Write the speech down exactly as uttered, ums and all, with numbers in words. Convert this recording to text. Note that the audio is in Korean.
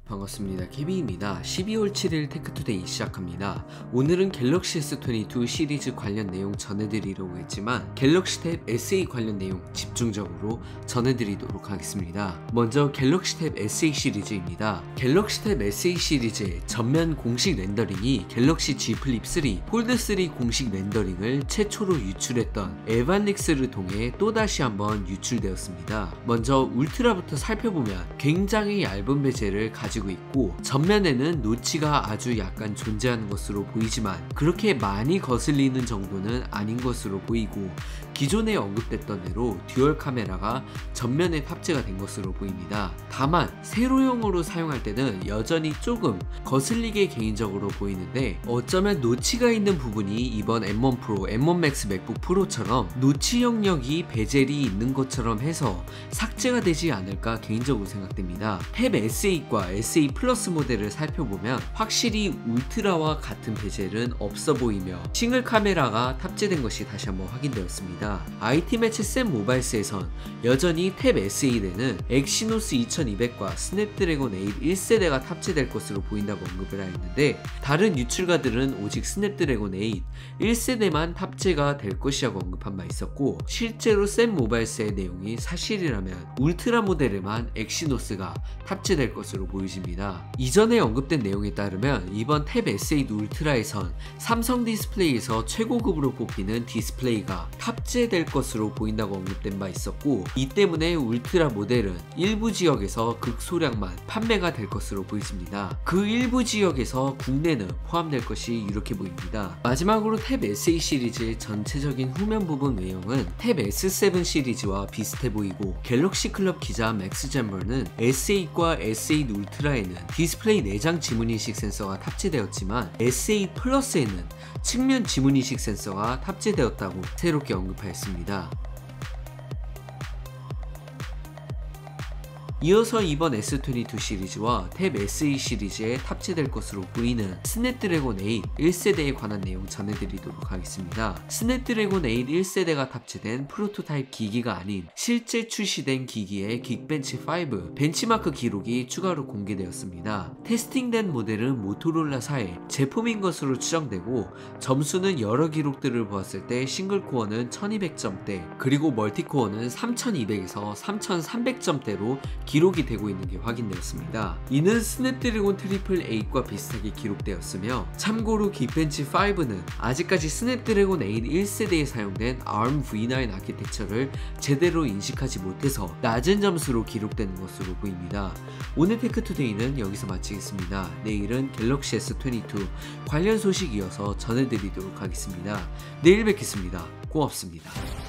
반갑습니다. 케빈입니다. 십이월 칠일 테크투데이 시작합니다. 오늘은 갤럭시 에스 이십이 시리즈 관련 내용 전해드리려고 했지만 갤럭시 탭 에스에이 관련 내용 집중적으로 전해드리도록 하겠습니다. 먼저 갤럭시 탭 에스에이 시리즈입니다. 갤럭시 탭 에스에이 시리즈의 전면 공식 렌더링이 갤럭시 지 플립 쓰리, 폴드 쓰리 공식 렌더링을 최초로 유출했던 에반닉스를 통해 또다시 한번 유출되었습니다. 먼저 울트라부터 살펴보면 굉장히 얇은 베젤을 가지고 있고 전면에는 노치가 아주 약간 존재하는 것으로 보이지만 그렇게 많이 거슬리는 정도는 아닌 것으로 보이고 기존에 언급됐던 대로 듀얼 카메라가 전면에 탑재가 된 것으로 보입니다. 다만 세로용으로 사용할 때는 여전히 조금 거슬리게 개인적으로 보이는데 어쩌면 노치가 있는 부분이 이번 엠 원 프로, 엠 원 맥스 맥북 프로처럼 노치 영역이 베젤이 있는 것처럼 해서 삭제가 되지 않을까 개인적으로 생각됩니다. 탭 에스에이과 에스에이 플러스 모델을 살펴보면 확실히 울트라와 같은 베젤은 없어 보이며 싱글 카메라가 탑재된 것이 다시 한번 확인되었습니다. 아이티 매체 샘 모바일스에선 여전히 탭 에스에이에는 엑시노스 이천이백과 스냅드래곤 에잇 일 세대가 탑재될 것으로 보인다고 언급을 하였는데 다른 유출가들은 오직 스냅드래곤 에잇 일 세대만 탑재가 될 것이라고 언급한 바 있었고 실제로 샘 모바일스의 내용이 사실이라면 울트라 모델에만 엑시노스가 탑재될 것으로 보여집니다. 이전에 언급된 내용에 따르면 이번 탭 에스에이 울트라에선 삼성 디스플레이에서 최고급으로 뽑히는 디스플레이가 탑재될 것으로 보인다고 언급된 바 있었고 이 때문에 울트라 모델은 일부 지역에서 극소량만 판매가 될 것으로 보여집니다. 그 일부 지역에서 국내는 포함될 것이 유력해 보입니다. 마지막으로 탭 에스에이 시리즈의 전체적인 후면 부분 외형은 탭 에스 세븐 시리즈와 비슷해 보이고 갤럭시 클럽 기자 맥스 잼버는 에스에이과 에스에이 울트라에는 디스플레이 내장 지문인식 센서가 탑재되었지만 에스에이 플러스에는 측면 지문인식 센서가 탑재되었다고 새롭게 언급하였습니다. 이어서 이번 에스 이십이 시리즈와 탭 에스에이 시리즈에 탑재될 것으로 보이는 스냅드래곤 에잇 일 세대에 관한 내용 전해드리도록 하겠습니다. 스냅드래곤 에잇 일 세대가 탑재된 프로토타입 기기가 아닌 실제 출시된 기기의 긱벤치 오 벤치마크 기록이 추가로 공개되었습니다. 테스팅된 모델은 모토로라사의 제품인 것으로 추정되고 점수는 여러 기록들을 보았을 때 싱글코어는 천이백 점대 그리고 멀티코어는 삼천이백에서 삼천삼백 점대로 기록이 되고 있는 게 확인되었습니다. 이는 스냅드래곤 트리플 에잇과 비슷하게 기록되었으며 참고로 긱벤치 오는 아직까지 스냅드래곤 에잇 일 세대에 사용된 아름 브이 나인 아키텍처를 제대로 인식하지 못해서 낮은 점수로 기록되는 것으로 보입니다. 오늘 테크투데이는 여기서 마치겠습니다. 내일은 갤럭시 에스 이십이 관련 소식 이어서 전해드리도록 하겠습니다. 내일 뵙겠습니다. 고맙습니다.